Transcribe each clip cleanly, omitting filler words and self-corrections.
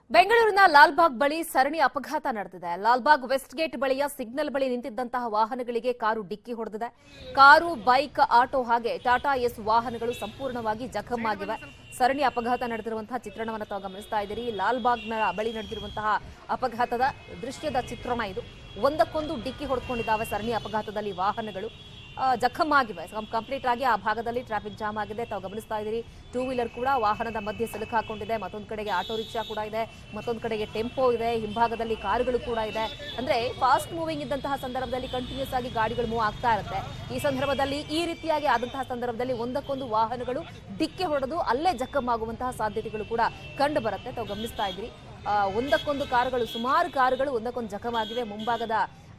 ಬೆಂಗಳೂರಿನ ಲಾಲ್ಬಾಗ್ ಬಳಿ ಸರಣಿ ಅಪಘಾತ ನಡೆದಿದೆ. ಲಾಲ್ಬಾಗ್ ವೆಸ್ಟ್ ಗೇಟ್ ಬಳಿಯ ಸಿಗ್ನಲ್ ಬಳಿ ನಿಂತಿದ್ದಂತಹ ವಾಹನಗಳಿಗೆ ಕಾರು ಡಿಕ್ಕಿ ಹೊಡೆದಿದೆ. ಕಾರು, ಬೈಕ್, ಆಟೋ ಹಾಗೆ ಟಾಟಾ ಎಸ್ ವಾಹನಗಳು ಸಂಪೂರ್ಣವಾಗಿ ಜಖಂ ಆಗಿವೆ. ಸರಣಿ ಅಪಘಾತ ನಡೆದಿರುವಂತಹ ಚಿತ್ರಣವನ್ನು ತಾವು ಗಮನಿಸ್ತಾ ಇದ್ದೀರಿ. ಲಾಲ್ಬಾಗ್ನ ಬಳಿ ನಡೆದಿರುವಂತಹ ಅಪಘಾತದ ದೃಶ್ಯದ ಚಿತ್ರಣ ಇದು. ಒಂದಕ್ಕೊಂದು ಡಿಕ್ಕಿ ಹೊಡೆದುಕೊಂಡಿದ್ದಾವೆ ಸರಣಿ ಅಪಘಾತದಲ್ಲಿ ವಾಹನಗಳು. ಜಖಂ ಆಗಿವೆ ಕಂಪ್ಲೀಟ್ ಆಗಿ. ಆ ಭಾಗದಲ್ಲಿ ಟ್ರಾಫಿಕ್ ಜಾಮ್ ಆಗಿದೆ. ತಾವು ಗಮನಿಸ್ತಾ ಇದ್ದೀರಿ. ಟೂ ವೀಲರ್ ಕೂಡ ವಾಹನದ ಮಧ್ಯೆ ಸಿಲುಕಾಕೊಂಡಿದೆ. ಮತ್ತೊಂದು ಕಡೆಗೆ ಆಟೋ ರಿಕ್ಷಾ ಕೂಡ ಇದೆ, ಮತ್ತೊಂದು ಕಡೆಗೆ ಟೆಂಪೋ ಇದೆ, ಹಿಂಭಾಗದಲ್ಲಿ ಕಾರುಗಳು ಕೂಡ ಇದೆ. ಅಂದ್ರೆ ಫಾಸ್ಟ್ ಮೂವಿಂಗ್ ಇದ್ದಂತಹ ಸಂದರ್ಭದಲ್ಲಿ ಕಂಟಿನ್ಯೂಸ್ ಆಗಿ ಗಾಡಿಗಳು ಮೂವ್ ಆಗ್ತಾ ಇರುತ್ತೆ. ಈ ಸಂದರ್ಭದಲ್ಲಿ ಈ ರೀತಿಯಾಗಿ ಆದಂತಹ ಸಂದರ್ಭದಲ್ಲಿ ಒಂದಕ್ಕೊಂದು ವಾಹನಗಳು ಡಿಕ್ಕಿ ಹೊಡೆದು ಅಲ್ಲೇ ಜಖಂ ಆಗುವಂತಹ ಸಾಧ್ಯತೆಗಳು ಕೂಡ ಕಂಡು ಬರುತ್ತೆ. ತಾವು ಗಮನಿಸ್ತಾ ಇದ್ದೀರಿ. ಒಂದಕ್ಕೊಂದು ಕಾರುಗಳು, ಸುಮಾರು ಕಾರುಗಳು ಒಂದಕ್ಕೊಂದು ಜಖಂ ಆಗಿವೆ. ಮುಂಭಾಗದ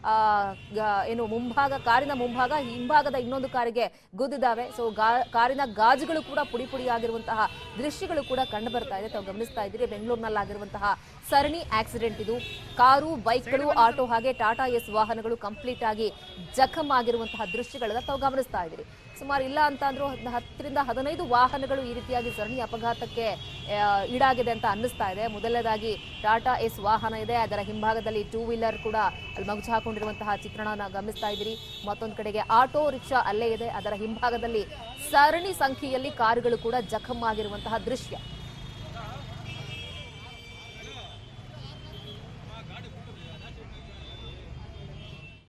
ಕಾರಿನ ಮುಂಭಾಗ ಹಿಂಭಾಗದ ಇನ್ನೊಂದು ಕಾರಿಗೆ ಗುದ್ದಿದ್ದಾವೆ. ಸೊ ಕಾರಿನ ಗಾಜುಗಳು ಕೂಡ ಪುಡಿ ಪುಡಿ ಆಗಿರುವಂತಹ ದೃಶ್ಯಗಳು ಕೂಡ ಕಂಡು ಬರ್ತಾ ಇದೆ. ತಾವು ಗಮನಿಸ್ತಾ ಇದ್ದೀರಿ. ಬೆಂಗಳೂರಿನಲ್ಲಾಗಿರುವಂತಹ ಸರಣಿ ಆಕ್ಸಿಡೆಂಟ್ ಇದು. ಕಾರು, ಬೈಕ್ಗಳು, ಆಟೋ ಹಾಗೆ ಟಾಟಾ ಎಸ್ ವಾಹನಗಳು ಕಂಪ್ಲೀಟ್ ಆಗಿ ಜಖಂ ಆಗಿರುವಂತಹ ದೃಶ್ಯಗಳನ್ನ ತಾವು ಗಮನಿಸ್ತಾ ಇದ್ದೀರಿ. ಸುಮಾರು ಇಲ್ಲ ಅಂತ ಅಂದ್ರೂ 10 ರಿಂದ 15 ವಾಹನಗಳು ಈ ರೀತಿಯಾಗಿ ಸರಣಿ ಅಪಘಾತಕ್ಕೆ ಈಡಾಗಿದೆ ಅಂತ ಅನ್ನಿಸ್ತಾ ಇದೆ. ಮೊದಲನೇದಾಗಿ ಟಾಟಾ ಎಸ್ ವಾಹನ ಇದೆ, ಅದರ ಹಿಂಭಾಗದಲ್ಲಿ ಟೂ ವೀಲರ್ ಕೂಡ ಅಲ್ಲಿ ಮಗುಚು ಹಾಕೊಂಡಿರುವಂತಹ ಚಿತ್ರಣನ ಗಮನಿಸ್ತಾ ಇದ್ದೀರಿ. ಮತ್ತೊಂದು ಕಡೆಗೆ ಆಟೋ ರಿಕ್ಷಾ ಅಲ್ಲೇ ಇದೆ, ಅದರ ಹಿಂಭಾಗದಲ್ಲಿ ಸರಣಿ ಸಂಖ್ಯೆಯಲ್ಲಿ ಕಾರುಗಳು ಕೂಡ ಜಖಂ ಆಗಿರುವಂತಹ ದೃಶ್ಯ.